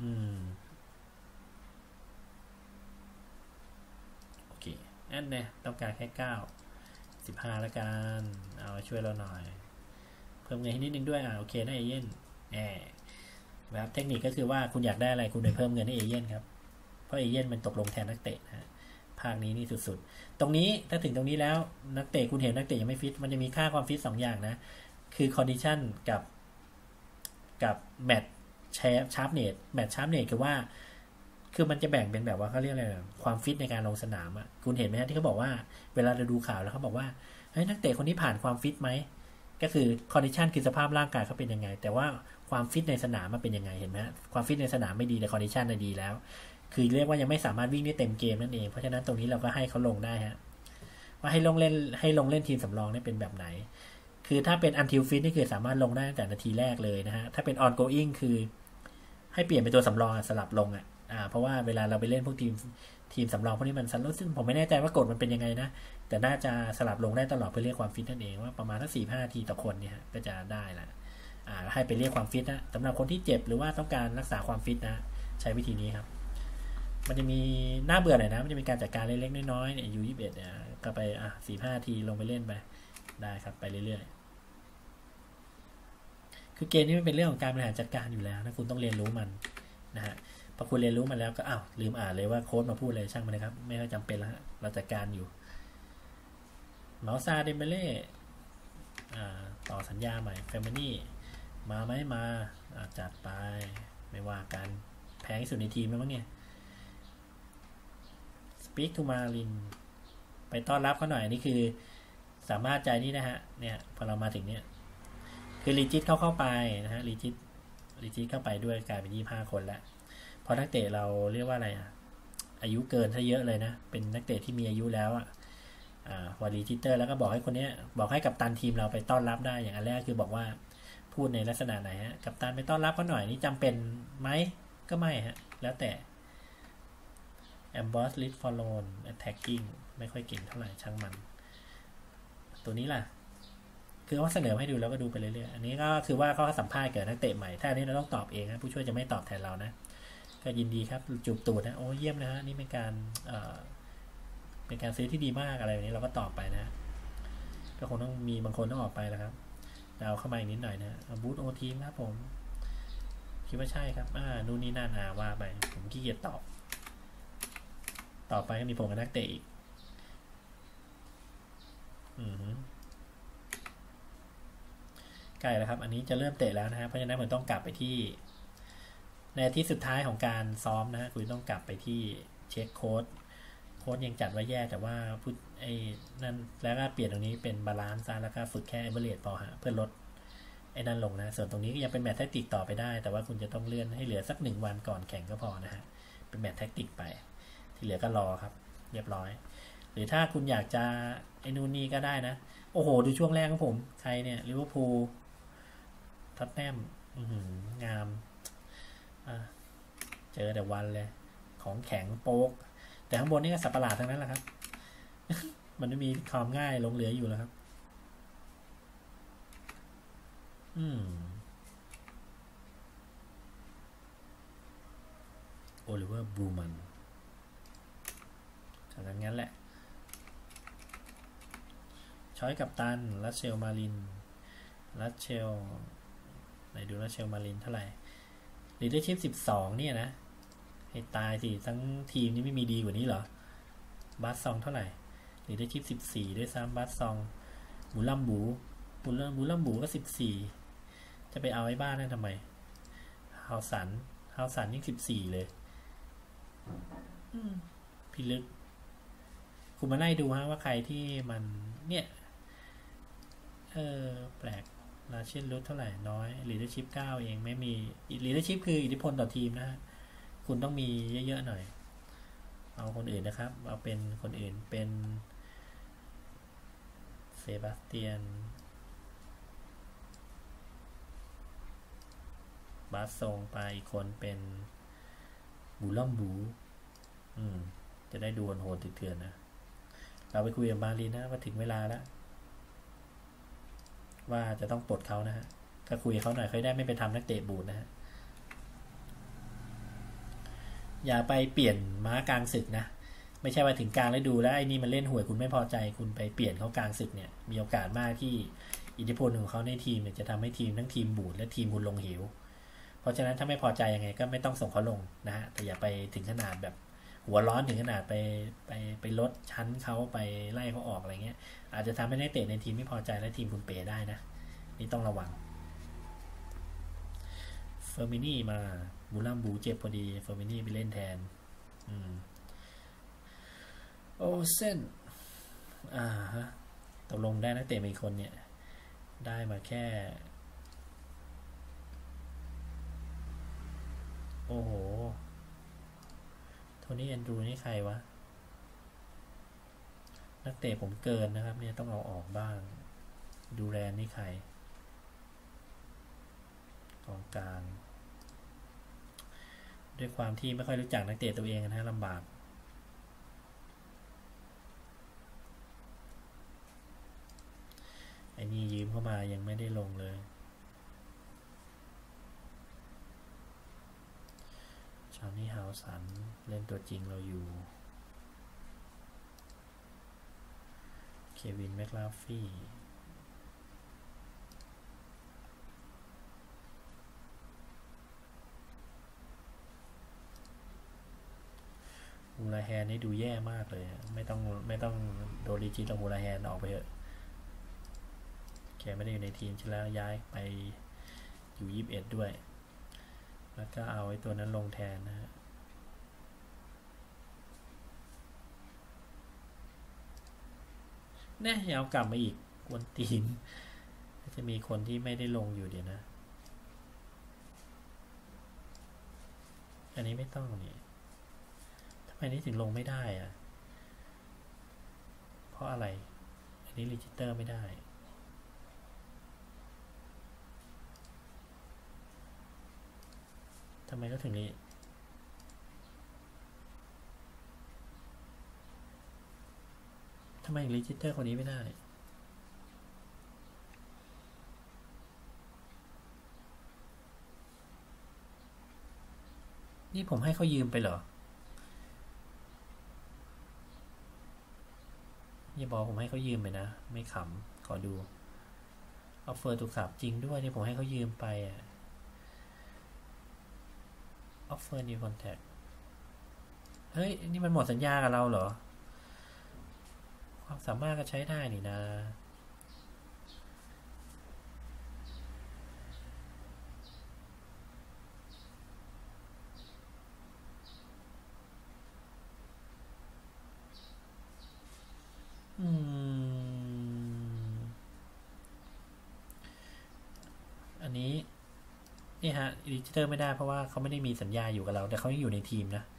โอเคนั่นเนี่ยต้องการแค่15แล้วกันเอาช่วยเราหน่อยเพิ่มเงินให้นิดนึงด้วยโอเคนะเอเย่นแบบเทคนิคก็คือว่าคุณอยากได้อะไรคุณไปเพิ่มเงินให้เอเย่นครับเพราะเอเย่นมันตกลงแทนนักเตะนะภาคนี้นี่สุดๆตรงนี้ถ้าถึงตรงนี้แล้วนักเตะคุณเห็นนักเตะยังไม่ฟิตมันจะมีค่าความฟิต2 อย่างนะคือคอนดิชันกับแมตช์ชาร์ปเนตแมตช์ชาร์ปเนตคือว่าคือมันจะแบ่งเป็นแบบว่าเขาเรียกอะไรความฟิตในการลงสนามคุณเห็นไหมที่เขาบอกว่าเวลาเราดูข่าวแล้วเขาบอกว่าเฮ้ยนักเตะคนนี้ผ่านความฟิตไหมก็คือคอนดิชันคือสภาพร่างกายเขาเป็นยังไงแต่ว่าความฟิตในสนามมันเป็นยังไงเห็นไหมความฟิตในสนามไม่ดีแต่คอนดิชันดีแล้วคือเรียกว่ายังไม่สามารถวิ่งได้เต็มเกมนั่นเองเพราะฉะนั้นตรงนี้เราก็ให้เขาลงได้ฮะว่าให้ลงเล่นทีมสำรองนี่เป็นแบบไหนคือถ้าเป็น until fit นี่คือสามารถลงได้ตั้งแต่นาทีแรกเลยนะฮะถ้าเป็น ongoing คือให้เปลี่ยนเป็นตัวสำรองสลับลงเพราะว่าเวลาเราไปเล่นพวกทีมสำรองพวกนี้มันซึ่งผมไม่แน่ใจว่ากฎมันเป็นยังไงนะแต่น่าจะสลับลงได้ตลอดเพื่อเรียกความฟิตนั่นเองว่าประมาณสัก 4-5 นาทีต่อคนเนี่ยก็จะได้ละให้ไปเรียกความฟิตนะสำหรับคนที่เจ็บหรือว่าต้องการรักษาความฟิตนะใช้วิธีนี้ครับมันจะมีน่าเบื่อหน่อยนะมันจะมีการจัดการเล็กๆน้อยๆเนี่ยU21เนี่ยก็ไป4-5 นาทีลงไปเล่นไปได้ครับไปเรื่อยๆคือเกมนี้มันเป็นเรื่องของการบริหารจัดการอยู่แล้วนะคุณต้องเรียนรู้มันนะฮะพอคุณเรียนรู้มันแล้วก็ลืมอ่านเลยว่าโค้ดมาพูดอะไรช่างมันนะครับไม่ค่อยจำเป็นแล้วเราจัดการอยู่เมาซาเดมเบเล่ต่อสัญญาใหม่แฟมิลี่มาไหมมาจัดไปไม่ว่ากันแพงที่สุดในทีมแล้วมั้งเนี่ยSpeak to Marlin ไปต้อนรับเขาหน่อยนี่คือสามารถใจนี่นะฮะเนี่ยพอเรามาถึงเนี่ยคือรีจิตเข้าไปนะฮะรีจิตเข้าไปด้วยกลายเป็น25 คนแล้วเพราะนักเตะเราเรียกว่าอะไรอายุเกินซะเยอะเลยนะเป็นนักเตะที่มีอายุแล้วพอรีจิตเตอร์แล้วก็บอกให้คนนี้บอกให้กัปตันทีมเราไปต้อนรับได้อย่างอันแรกคือบอกว่าพูดในลักษณะไหนฮะกัปตันไปต้อนรับเขาหน่อยนี่จำเป็นไหมก็ไม่ฮะแล้วแต่Ambush Lead Follow Attacking ไม่ค่อยเก่งเท่าไหร่ช่างมันตัวนี้ล่ะคือเขาเสนอให้ดูแล้วก็ดูไปเรื่อยๆอันนี้ก็คือว่าเขาสัมภาษณ์เกี่ยวกับนักเตะใหม่ถ้าอันนี้เราต้องตอบเองนะผู้ช่วยจะไม่ตอบแทนเรานะก็ยินดีครับจูบตูดนะโอ้เยี่ยมนะฮะนี่เป็นการซื้อที่ดีมากอะไรแบบนี้เราก็ตอบไปนะก็คงต้องมีบางคนต้องออกไปแล้วครับเอาเข้ามาอีกนิดหน่อยนะบูธโอทีมครับผมคิดว่าใช่ครับนู่นนี่นั่นว่าไปผมขี้เกียจตอบต่อไปก็มีผมกับนักเตะอีกใกล้แล้วครับอันนี้จะเริ่มเตะแล้วนะฮะเพราะฉะนั้นผมต้องกลับไปที่ในที่สุดท้ายของการซ้อมนะฮะคุณต้องกลับไปที่เช็คโค้ดยังจัดไว้แย่แต่ว่าพูดนั่นแล้วก็เปลี่ยนตรงนี้เป็นบาลานซ์แล้วก็ฝึกแค่เอเวอเรจพอฮะเพื่อลดนั่นลงนะส่วนตรงนี้ก็ยังเป็นแมตช์แท็กติกต่อไปได้แต่ว่าคุณจะต้องเลื่อนให้เหลือสัก1 วันก่อนแข่งก็พอนะฮะเป็นแมตช์แท็กติกไปที่เหลือก็รอครับเรียบร้อยหรือถ้าคุณอยากจะนู่นนี่ก็ได้นะโอ้โหดูช่วงแรกของผมใครเนี่ยลิเวอร์พูลท็อตแนมงามเจอแต่วันเลยของแข็งโป๊กแต่ข้างบนนี่ก็สับประหลาดทั้งนั้นแหละครับ มันไม่มีความง่ายหลงเหลืออยู่แล้วครับโอลิเวอร์บรูมันจากนั้นงั้นแหละช้อยกับตันรัสเชลมารินรัสเชลไหนดูรัสเชลมารินเท่าไหร่ลีดเดอร์ชิพ12เนี่ยนะให้ตายสิทั้งทีมนี้ไม่มีดีกว่านี้เหรอบาสซองเท่าไหร่ลีดเดอร์ชิพ14ด้วยซ้ำบาสซองบูลัมบูก็14จะไปเอาไอ้บ้านนั่นทำไมฮาวสันยิ่ง14เลยพี่ลึกคุณมาไล่ดูฮะว่าใครที่มันเนี่ยแปลกราเชนรูทเท่าไหร่น้อยลีดเดอร์ชิพ9เองไม่มีลีดเดอร์ชิพคืออิทธิพลต่อทีมนะฮะคุณต้องมีเยอะๆหน่อยเอาคนอื่นนะครับเอาเป็นคนอื่นเป็นเซบาสเตียนบาสซงไปอีกคนเป็นบูลัมบูจะได้ดูโหดเถื่อนนะเราไปคุยกับมารีนะว่าถึงเวลาแล้วว่าจะต้องปลดเขานะฮะก็คุยเขาหน่อยเขาได้ไม่ไปทำนักเตะบูดนะฮะอย่าไปเปลี่ยนม้ากลางศึกนะไม่ใช่ว่าถึงกลางแล้วดูแล้วไอ้นี่มันเล่นห่วยคุณไม่พอใจคุณไปเปลี่ยนเขากลางศึกเนี่ยมีโอกาสมากที่อิทธิพลของเขาในทีมเนี่ยจะทำให้ทีมทั้งทีมบูดและทีมคุณลงเหวเพราะฉะนั้นถ้าไม่พอใจยังไงก็ไม่ต้องส่งเขาลงนะฮะแต่อย่าไปถึงขนาดแบบหัวร้อนถึงขนาดไปลดชั้นเขาไปไล่เขาออกอะไรเงี้ยอาจจะทำให้นักเตะในทีมไม่พอใจและทีมคุณเป๋ได้นะนี่ต้องระวังเฟอร์มินี่มาบูลัมบูเจ็บพอดีเฟอร์มินี่ไปเล่นแทนโอเส้นฮะตกลงได้นักเตะอีกคนเนี่ยได้มาแค่โอ้โหโทนี่แอนดรูนี่ใครวะนักเตะผมเกินนะครับเนี่ยต้องเอาออกบ้างดูแลนี่ใครกองกลางด้วยความที่ไม่ค่อยรู้จักนักเตะตัวเองนะลำบากไอ้นี่ยืมเข้ามายังไม่ได้ลงเลยชาวนี่ฮาวสันเล่นตัวจริงเราอยู่เควินแมคลาฟี่ฮูลาแฮนนี่ดูแย่มากเลยไม่ต้องโดนรีจิตเอาฮูลาแฮนออกไปเถอะแกไม่ได้อยู่ในทีมใช่แล้วย้ายไปอยู่21ด้วยแล้วก็เอาไอ้ตัวนั้นลงแทนนะฮะเนี่ยอย่าเอากลับมาอีกกวนตีนจะมีคนที่ไม่ได้ลงอยู่เดี๋ยวนะอันนี้ไม่ต้องนี่ทำไมนี่ถึงลงไม่ได้อะเพราะอะไรอันนี้รีจิสเตอร์ไม่ได้ทำไมก็ถึงนี้ทำไมรีจิสเตอร์คนนี้ไม่ได้นี่ผมให้เขายืมไปเหรออย่าบอกผมให้เขายืมไปนะไม่ขำขอดูออฟเฟอร์ถูกสับจริงด้วยที่ผมให้เขายืมไปอ่ะออฟเฟอร์นิวคอนแทคเฮ้ยนี่มันหมดสัญญากับเราเหรอความสามารถก็ใช้ได้นี่นะอันนี้นี่ฮะรีจิสเตอร์ไม่ได้เพราะว่าเขาไม่ได้มีสัญญาอยู่กับเราแต่เขายังอยู่ในทีมนะ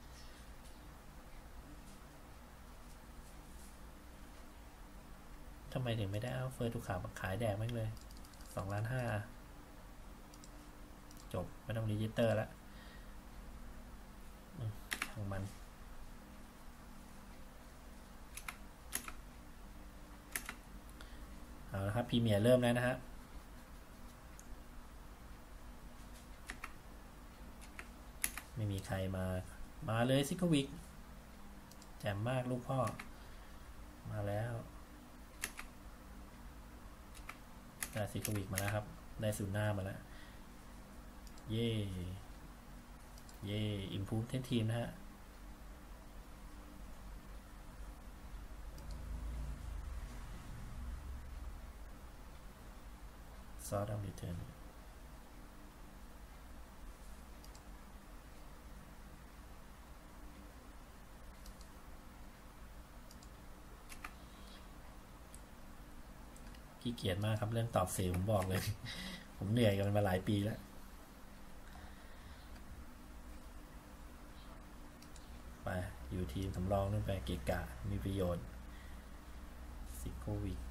ทำไมถึงไม่ได้เอาเฟิร์สถูกขายแดกไม่เลย2,500,000จบไม่ต้องรีจิสเตอร์แล้วของมันเอาละครับพรีเมียร์เริ่มแล้วนะฮะไม่มีใครมาเลยซิโควิกแจ่มมากลูกพ่อมาแล้วได้ซิโควิกมาแล้วครับได้ซูน่ามาแล้วเย่อิมพูฟเทนทีมนะฮะซอสอัมดิเทนขี้เกียจมากครับเรื่องตอบเสียผมบอกเลย ผมเหนื่อยกับมันมาหลายปีแล้วไปอยู่ทีมสำรองนู่นไปเกะกะมีประโยชน์ซิโควิก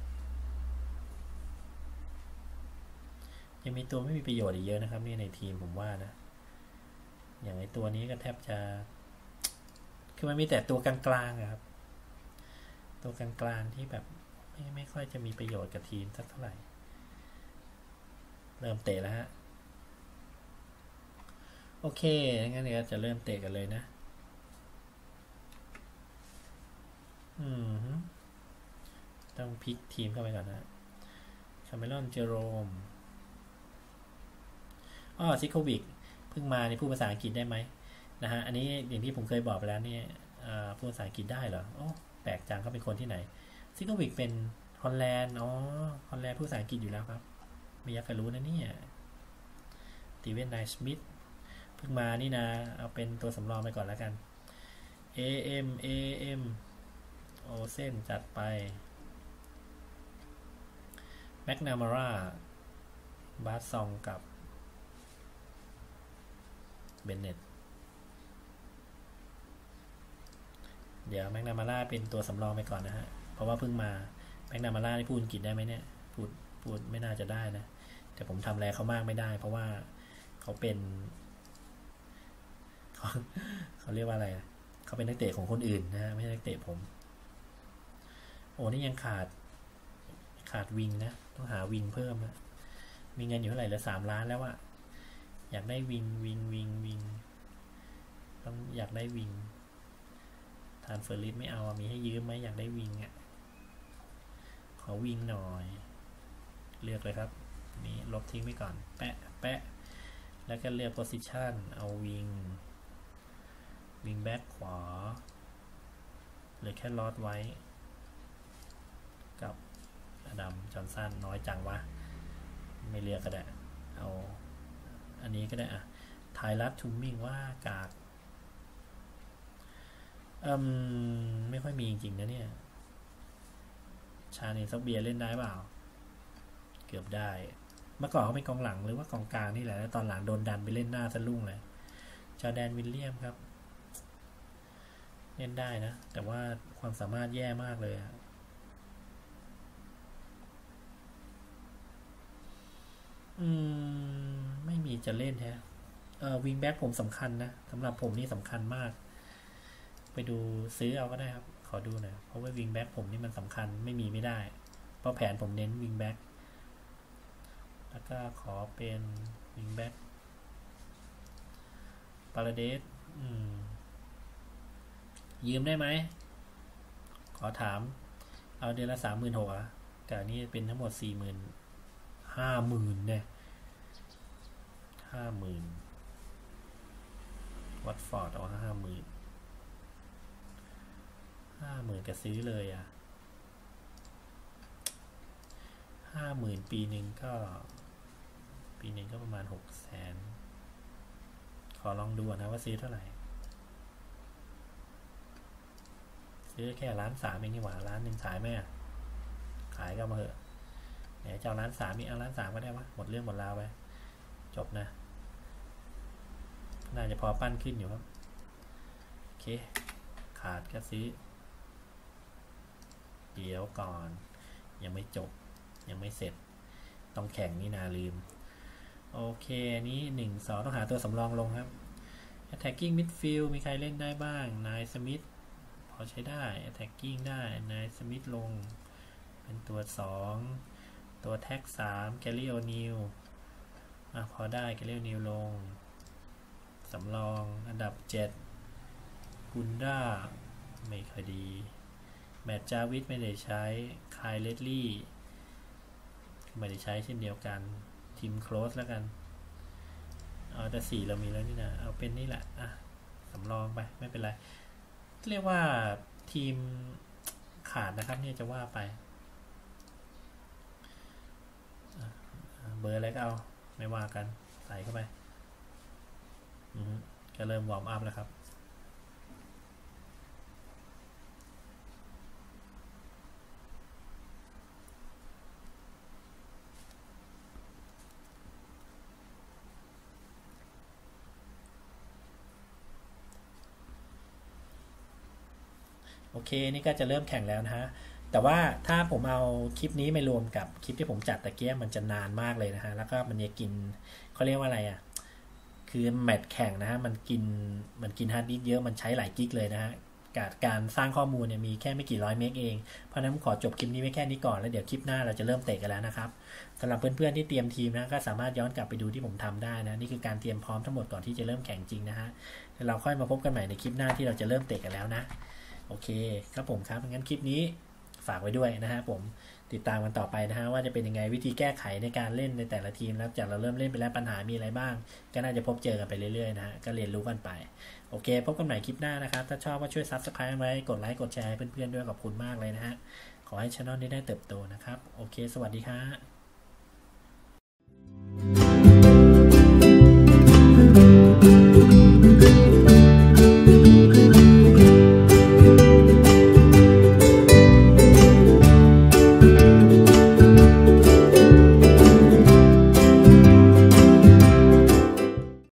ยังมีตัวไม่มีประโยชน์อีกเยอะนะครับนี่ในทีมผมว่านะอย่างไอตัวนี้ก็แทบจะคือมันมีแต่ตัวกลางๆครับตัวกลางๆที่แบบไม่ค่อยจะมีประโยชน์กับทีมสักเท่าไหร่เริ่มเตะแล้วฮะโอเคงั้นเดี๋ยวจะเริ่มเตะกันเลยนะต้องพลิกทีมเข้าไปก่อนนะคาเมรอนเจโรมซิโควิกเพิ่งมาในพูดภาษาอังกฤษได้ไหมนะฮะอันนี้อย่างที่ผมเคยบอกไปแล้วนี่พูดภาษาอังกฤษได้เหรอโอ้แปลกจังเขาเป็นคนที่ไหนซิโควิกเป็นฮอลแลนด์ฮอลแลนด์พูดภาษาอังกฤษอยู่แล้วครับไม่อยากจะรู้นะเนี่ยตีเวนไนสมิธเพิ่งมานี่นะเอาเป็นตัวสำรองไปก่อนแล้วกัน AM โอเส้นจัดไปแมกนามาร่าบาสซองกับเบนเน็ตเดี๋ยวแมกนามาร่าเป็นตัวสำรองไปก่อนนะฮะเพราะว่าเพิ่งมาแมกนามาร่าที่พูดอังกฤษได้ไหมเนี่ยพูดไม่น่าจะได้นะแต่ผมทำอะไรเขามากไม่ได้เพราะว่าเขาเป็นเขาเรียกว่าอะไรเขาเป็นนักเตะของคนอื่นนะไม่ใช่นักเตะผมโอ้นี่ยังขาดวิงนะต้องหาวิงเพิ่มนะมีเงินอยู่เท่าไหร่เหลือ3 ล้านแล้วอะอยากได้วิงต้องอยากได้วิงทานเฟอร์ลิสไม่เอามีให้ยืมไหมอยากได้วิงอะขอวิงหน่อยเลือกเลยครับนี่ลบทิ้งไปก่อนแปะแล้วก็เลือกโพสิชันเอาวิงแบ็คขวาเหลือแค่ลอดไว้กับอดัมจอห์นสันน้อยจังวะไม่เลือกก็ได้เอาอันนี้ก็ได้อะไทรัสทูมิงว่ากากไม่ค่อยมีจริงๆนะเนี่ยชาเนซับเบียเล่นได้เปล่าเกือบได้เมื่อก่อนเขาเป็นกองหลังหรือว่ากองกลางนี่แหละแล้วตอนหลังโดนดันไปเล่นหน้าสะลุ่งเลยจอร์แดนวิลเลียมครับเล่นได้นะแต่ว่าความสามารถแย่มากเลยไม่มีจะเล่นแฮะวิงแบ็กผมสำคัญนะสำหรับผมนี่สำคัญมากไปดูซื้อเอาก็ได้ครับขอดูหน่อยเพราะว่าวิงแบ็กผมนี่มันสำคัญไม่ได้เพราะแผนผมเน้นวิงแบ็กแล้วก็ขอเป็นวิงแบ็กปาราเดสยืมได้ไหมขอถามเอาเดือนละ36,000อ่ะแต่นี่เป็นทั้งหมด50,000เนี่ย50,000วัตฟอร์ดเอา50,000ก็ซื้อเลยอ่ะ50,000ปีหนึ่งก็ประมาณ600,000ขอลองดูนะว่าซื้อเท่าไหร่ซื้อแค่1,300,000เองนี่หว่า1,000,000ขายไหมขายก็มาเหอะไหนเจ้า1,300,000มีเอา1,300,000ก็ได้วะหมดเรื่องหมดราวไปจบนะน่าจะพอปั้นขึ้นอยู่ครับโอเคขาดก็ซื้อเดี๋ยวก่อนยังไม่จบยังไม่เสร็จต้องแข่งนี่นาลืมโอเคนี้1-2ต้องหาตัวสำรองลงครับ attacking midfield มีใครเล่นได้บ้างนายสมิธพอใช้ได้ attacking ได้นายสมิธลงเป็นตัว2ตัวแท็ก3แกลลี่โอนิลพอได้แกลลี่โอนิลลงสำรองอันดับ7กุนด้าไม่ค่อยดีแมตจาวิสไม่ได้ใช้คายเลดลี่ไม่ได้ใช้เช่นเดียวกันทีมโคลสแล้วกันแต่4เรามีแล้วนี่นะเอาเป็นนี่แหละสำรองไปไม่เป็นไรเรียกว่าทีมขาดนะครับเนี่ยจะว่าไปเบอร์อะไรก็เอาไม่ว่ากันใส่เข้าไปก็เริ่มวอร์มอัพแล้วครับโอเคนี่ก็จะเริ่มแข่งแล้วนะฮะแต่ว่าถ้าผมเอาคลิปนี้ไปรวมกับคลิปที่ผมจัดตะเกียบมันจะนานมากเลยนะฮะแล้วก็มันจะกินเขาเรียกว่าอะไรคือแมตช์แข่งนะฮะมันกินฮาร์ดดิสก์เยอะมันใช้หลายกิกเลยนะฮะการสร้างข้อมูลเนี่ยมีแค่ไม่กี่ร้อยเมกเองเพราะนั้นผมขอจบคลิปนี้ไว้แค่นี้ก่อนแล้วเดี๋ยวคลิปหน้าเราจะเริ่มเตะกันแล้วนะครับสำหรับเพื่อนๆที่เตรียมทีมนะก็สามารถย้อนกลับไปดูที่ผมทำได้นะนี่คือการเตรียมพร้อมทั้งหมดก่อนที่จะเริ่มแข่งจริงนะฮะเราค่อยมาพบกันใหม่ในคลิปหน้าที่เราจะเริ่มเตะกันแล้วนะโอเคครับผมครับงั้นคลิปนี้ฝากไว้ด้วยนะฮะผมติดตามกันต่อไปนะฮะว่าจะเป็นยังไงวิธีแก้ไขในการเล่นในแต่ละทีมแล้วจากเราเริ่มเล่นไปแล้วปัญหามีอะไรบ้างก็น่าจะพบเจอกันไปเรื่อยๆนะฮะก็เรียนรู้กันไปโอเคพบกันใหม่คลิปหน้านะครับถ้าชอบก็ช่วย Subscribe ไว้กดไลค์กดแชร์ให้เพื่อนๆด้วยขอบคุณมากเลยนะฮะขอให้ช่องนี้ได้เติบโตนะครับโอเคสวัสดีครับ